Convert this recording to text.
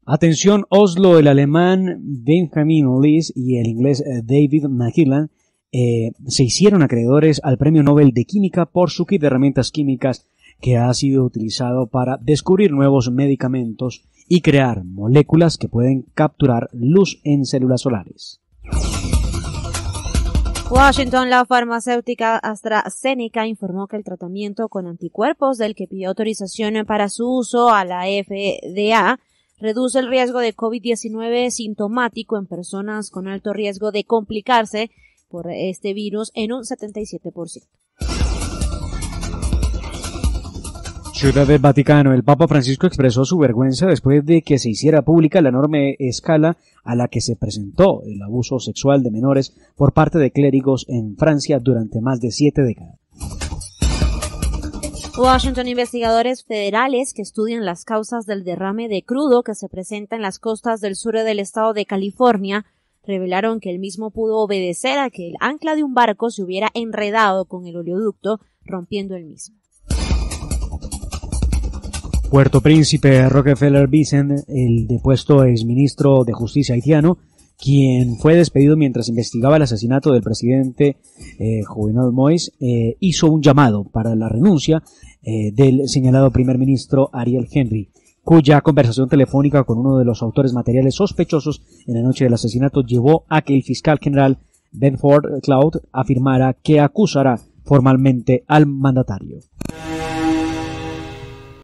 Atención Oslo, el alemán Benjamin Lys y el inglés David McKillan se hicieron acreedores al Premio Nobel de Química por su kit de herramientas químicas que ha sido utilizado para descubrir nuevos medicamentos y crear moléculas que pueden capturar luz en células solares. Washington, la farmacéutica AstraZeneca informó que el tratamiento con anticuerpos del que pidió autorización para su uso a la FDA reduce el riesgo de COVID-19 sintomático en personas con alto riesgo de complicarse por este virus en un 77%. Ciudad del Vaticano. El Papa Francisco expresó su vergüenza después de que se hiciera pública la enorme escala a la que se presentó el abuso sexual de menores por parte de clérigos en Francia durante más de 7 décadas. Washington, investigadores federales que estudian las causas del derrame de crudo que se presenta en las costas del sur del estado de California revelaron que el mismo pudo obedecer a que el ancla de un barco se hubiera enredado con el oleoducto, rompiendo el mismo. Puerto Príncipe, Rockefeller Vicent, el depuesto exministro de Justicia haitiano, quien fue despedido mientras investigaba el asesinato del presidente Jovenel Moïse, hizo un llamado para la renuncia del señalado primer ministro Ariel Henry, cuya conversación telefónica con uno de los autores materiales sospechosos en la noche del asesinato llevó a que el fiscal general Benford Cloud afirmara que acusará formalmente al mandatario.